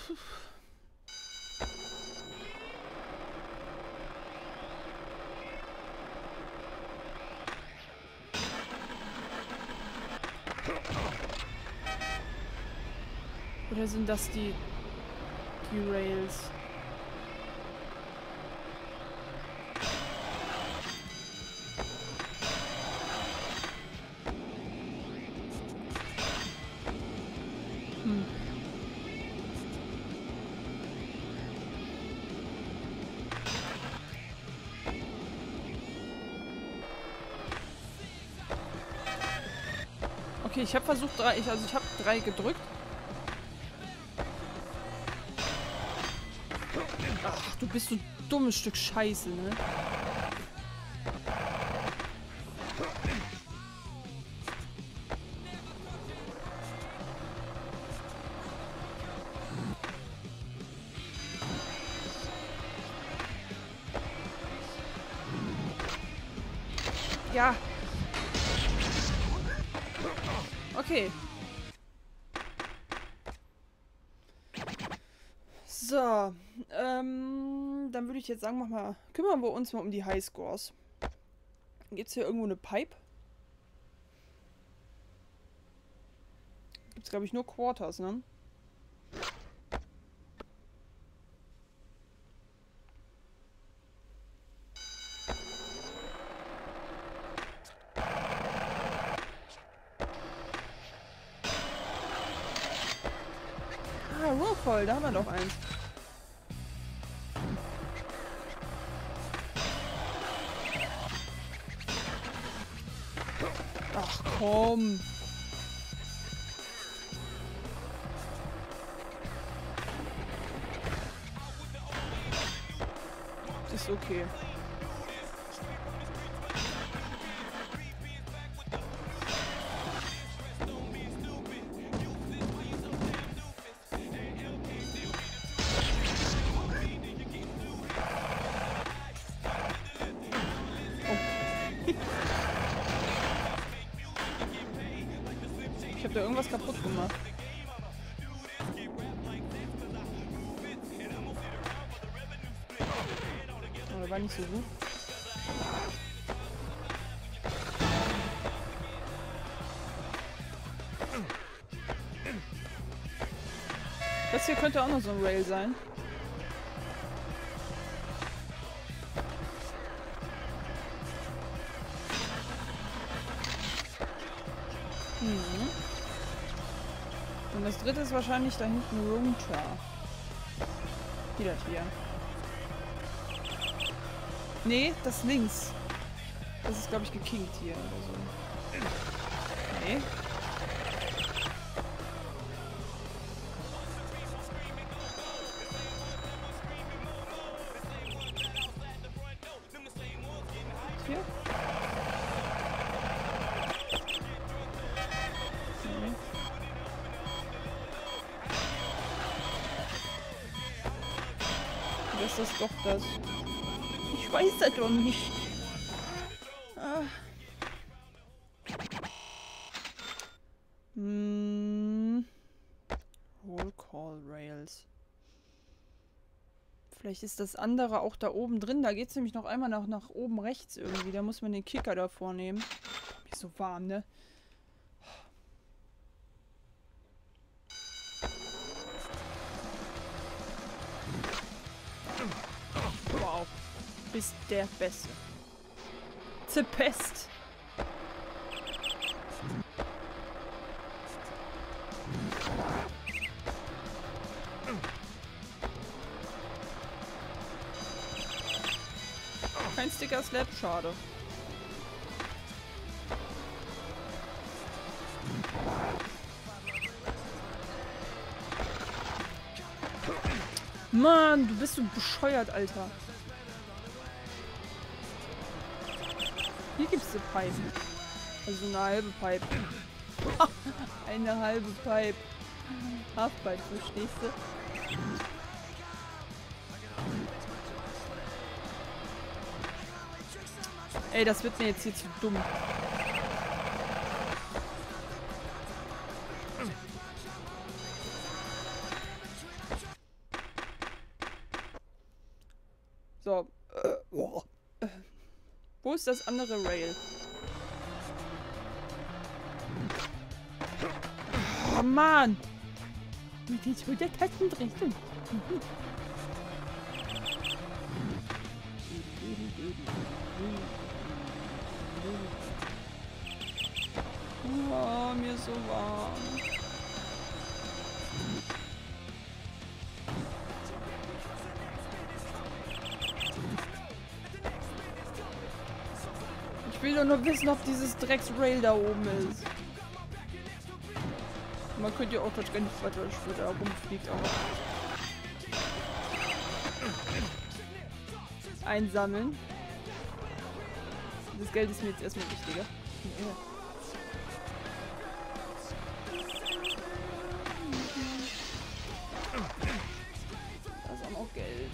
Oder sind das die Rails? Okay, ich habe versucht, ich habe 3 gedrückt. Ach, du bist so ein dummes Stück Scheiße, ne? Ja. Okay. So. Dann würde ich jetzt sagen, kümmern wir uns mal um die Highscores. Gibt es hier irgendwo eine Pipe? Gibt es, glaube ich, nur Quarters, ne? Ah, Rollcall, da haben wir doch eins. Ach komm. Das ist okay. Ich habe da irgendwas kaputt gemacht. Aber war nicht so gut. Das hier könnte auch noch so ein Rail sein. Und das dritte ist wahrscheinlich da hinten runter. Wie das hier. Nee, das links. Das ist, glaube ich, gekinkt hier oder so. Nee. Hier? Nee. Das ist doch das. Ich weiß das doch nicht. Ah. Roll Call Rails. Vielleicht ist das andere auch da oben drin. Da geht es nämlich noch einmal nach oben rechts irgendwie. Da muss man den Kicker davor nehmen. Mir ist so warm, ne? Wow. Bist der Beste. The Pest. Kein Sticker-Slap, schade. Mann, du bist so bescheuert, Alter. Hier gibt's eine Pipe. Also eine halbe Pipe. Eine halbe Pipe. Halfpipe, verstehst du? Ey, das wird mir jetzt hier zu dumm. Wo ist das andere Rail? Oh Mann! Mit den Schultertasten Richtung. Oh, mir ist so warm. Ich will doch nur wissen, ob dieses Drecksrail da oben ist. Man könnte ja auch das ganz weiter da rumfliegt, aber einsammeln. Das Geld ist mir jetzt erstmal wichtiger. Ja. Da ist auch noch Geld.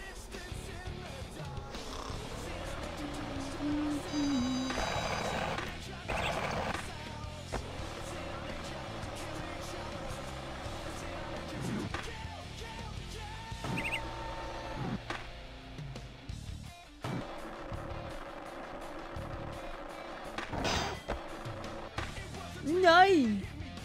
Nein!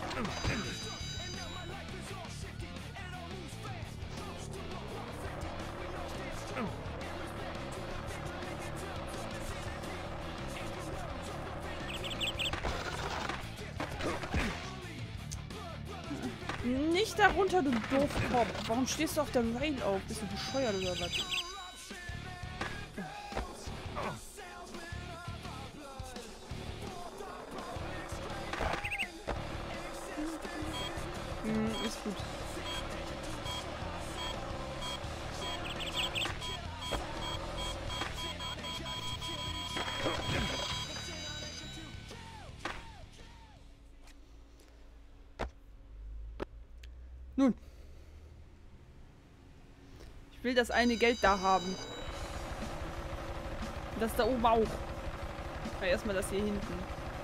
Nicht darunter, du Doofkopf. Warum stehst du auf der Rail auf? Bist du bescheuert oder was? Ist gut. Nun. Ich will das eine Geld da haben. Das da oben auch. Aber erstmal das hier hinten.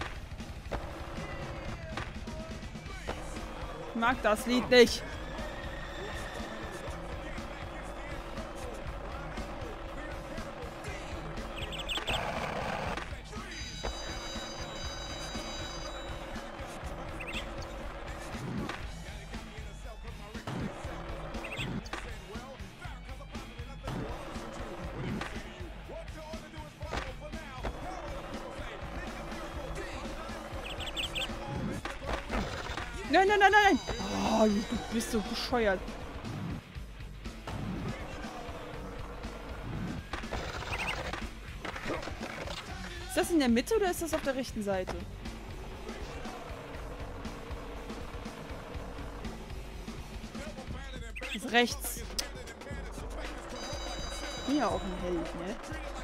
Ich mag das Lied nicht. Nein, nein, nein, nein! Oh, du bist so bescheuert. Ist das in der Mitte oder ist das auf der rechten Seite? Das ist rechts. Ja, auch ein Held, ne?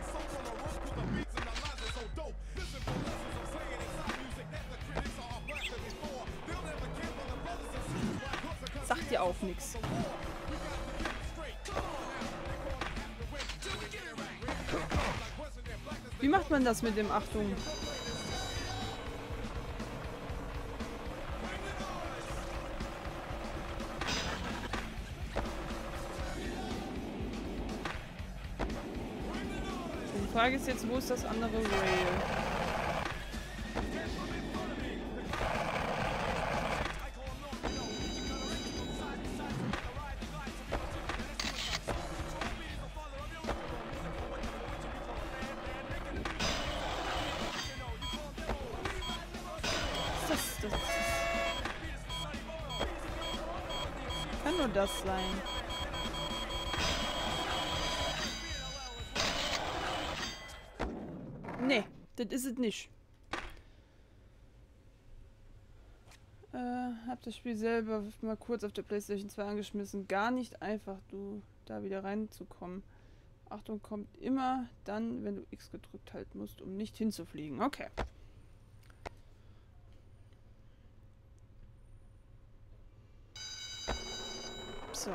Sagt dir auch nichts. Wie macht man das mit dem Achtung? Die Frage ist jetzt, wo ist das andere Rail? Kann nur das sein. Nee, das ist es nicht. Hab das Spiel selber mal kurz auf der PlayStation 2 angeschmissen. Gar nicht einfach, du da wieder reinzukommen. Achtung, kommt immer dann, wenn du X gedrückt halten musst, um nicht hinzufliegen. Okay. So.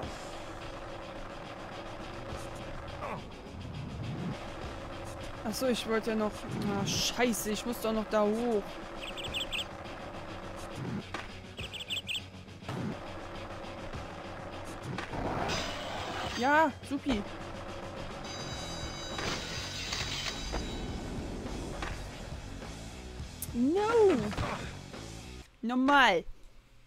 Achso, ich wollte ja noch... Ah, scheiße, ich muss doch noch da hoch. Ja, supi. No! Normal!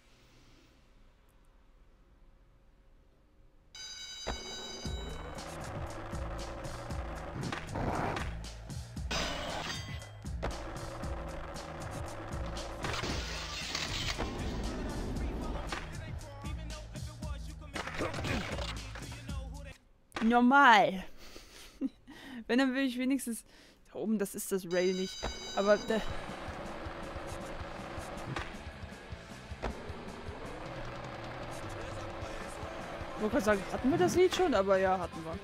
Normal. Wenn, dann will ich wenigstens... Da oben, das ist das Rail nicht. Aber... Ich wollte gerade sagen, hatten wir das Lied schon? Aber ja, hatten wir.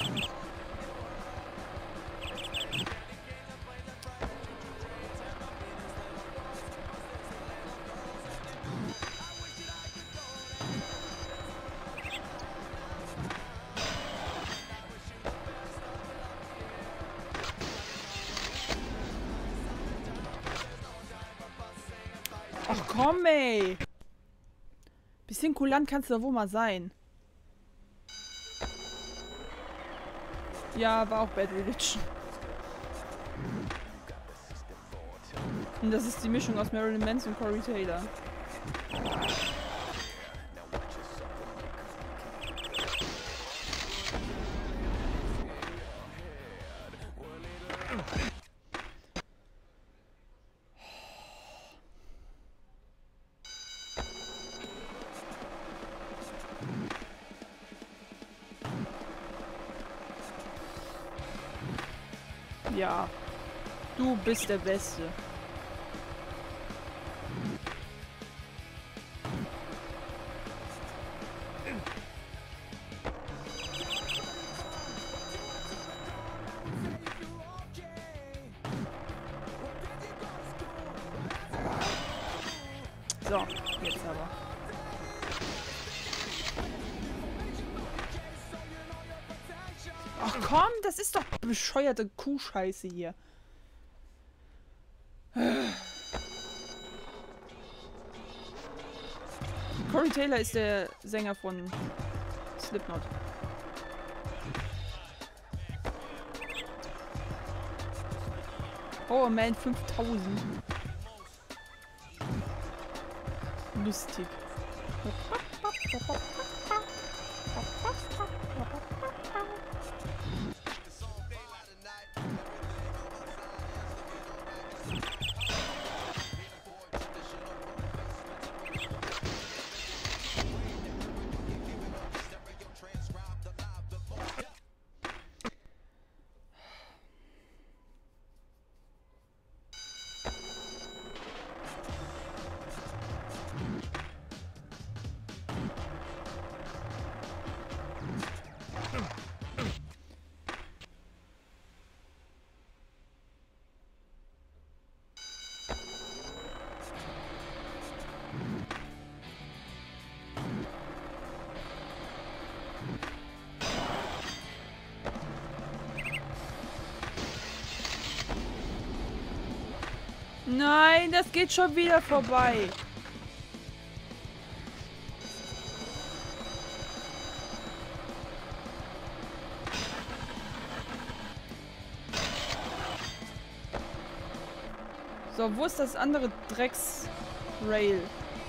Ach komm, ey! Bisschen kulant kannst du da wohl mal sein. Ja, war auch Bad Religion. Und das ist die Mischung aus Marilyn Manson und Corey Taylor. Ja, du bist der Beste. So, jetzt aber. Ach komm, das ist doch bescheuerte Kuhscheiße hier. Corey Taylor ist der Sänger von Slipknot. Oh man, 5000. Lustig. Nein, das geht schon wieder vorbei. So, wo ist das andere Drecks-Rail?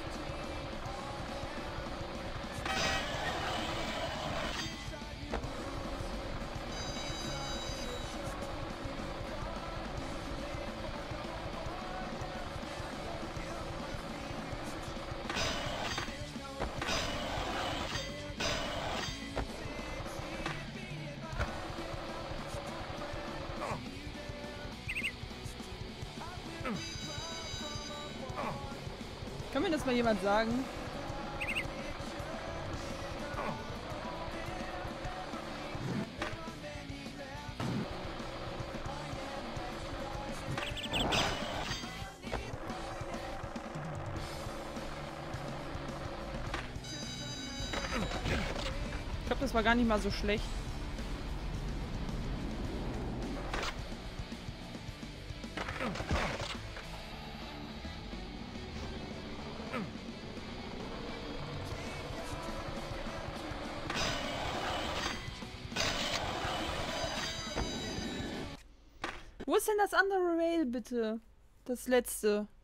Kann mir das mal jemand sagen? Ich glaube, das war gar nicht mal so schlecht. Wo ist denn das andere Rail, bitte? Das letzte.